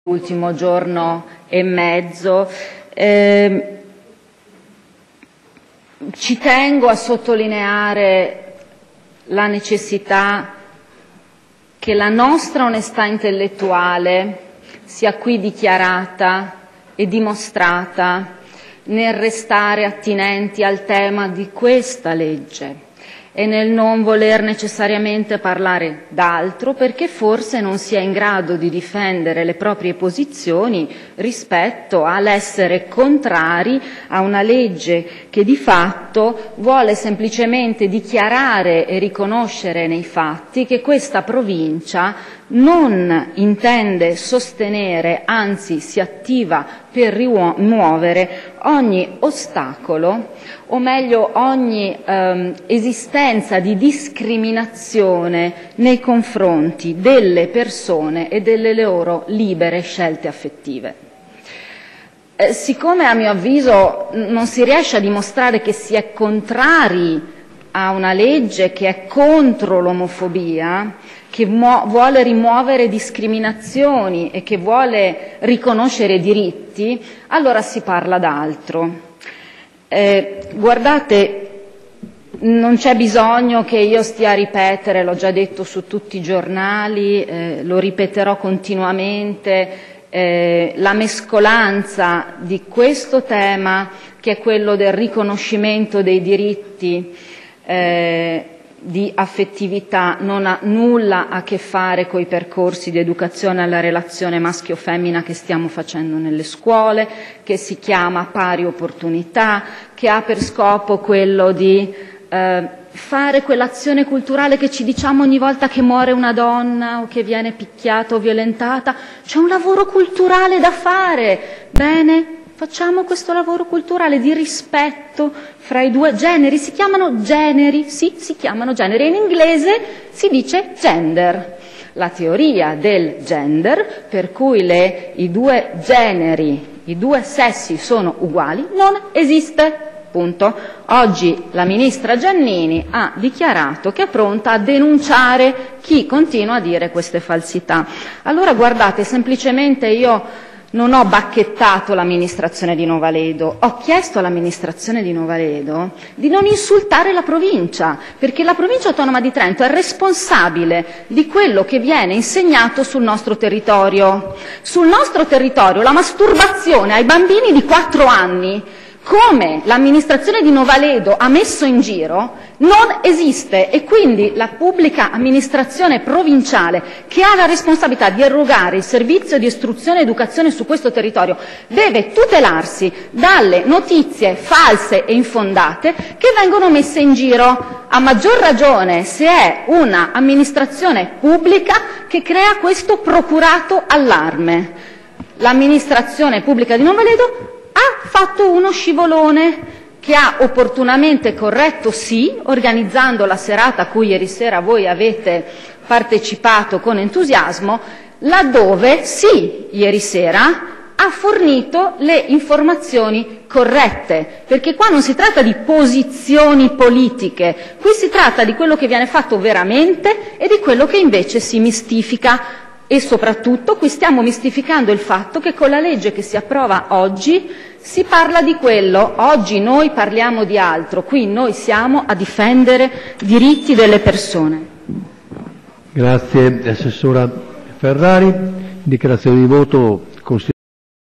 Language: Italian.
Ultimo giorno e mezzo. Ci tengo a sottolineare la necessità che la nostra onestà intellettuale sia qui dichiarata e dimostrata nel restare attinenti al tema di questa legge e nel non voler necessariamente parlare d'altro, perché forse non si è in grado di difendere le proprie posizioni rispetto all'essere contrari a una legge che di fatto vuole semplicemente dichiarare e riconoscere nei fatti che questa provincia non intende sostenere, anzi si attiva per rimuovere ogni ostacolo, o meglio ogni esistenza di discriminazione nei confronti delle persone e delle loro libere scelte affettive. Siccome a mio avviso non si riesce a dimostrare che si è contrari a una legge che è contro l'omofobia, che vuole rimuovere discriminazioni e che vuole riconoscere diritti, allora si parla d'altro. Guardate, non c'è bisogno che io stia a ripetere, l'ho già detto su tutti i giornali, lo ripeterò continuamente, la mescolanza di questo tema, che è quello del riconoscimento dei diritti di affettività, non ha nulla a che fare con i percorsi di educazione alla relazione maschio-femmina che stiamo facendo nelle scuole, che si chiama pari opportunità, che ha per scopo quello di fare quell'azione culturale che ci diciamo ogni volta che muore una donna o che viene picchiata o violentata. C'è un lavoro culturale da fare. Bene, facciamo questo lavoro culturale di rispetto fra i due generi. Si chiamano generi, sì, si chiamano generi. In inglese si dice gender. La teoria del gender, per cui i due generi, i due sessi sono uguali, non esiste. Punto. Oggi la ministra Giannini ha dichiarato che è pronta a denunciare chi continua a dire queste falsità. Allora guardate, semplicemente io non ho bacchettato l'amministrazione di Novaledo, ho chiesto all'amministrazione di Novaledo di non insultare la provincia, perché la provincia autonoma di Trento è responsabile di quello che viene insegnato sul nostro territorio. Sul nostro territorio la masturbazione ai bambini di 4 anni, come l'amministrazione di Novaledo ha messo in giro, non esiste, e quindi la pubblica amministrazione provinciale, che ha la responsabilità di erogare il servizio di istruzione e educazione su questo territorio, deve tutelarsi dalle notizie false e infondate che vengono messe in giro, a maggior ragione se è una amministrazione pubblica che crea questo procurato allarme. L'amministrazione pubblica di Novaledo ha fatto uno scivolone che ha opportunamente corretto, sì, organizzando la serata a cui ieri sera voi avete partecipato con entusiasmo, laddove sì, ieri sera ha fornito le informazioni corrette, perché qua non si tratta di posizioni politiche, qui si tratta di quello che viene fatto veramente e di quello che invece si mistifica. E soprattutto qui stiamo mistificando il fatto che con la legge che si approva oggi si parla di quello, oggi noi parliamo di altro, qui noi siamo a difendere diritti delle persone. Grazie Assessora Ferrari. Dichiarazione di voto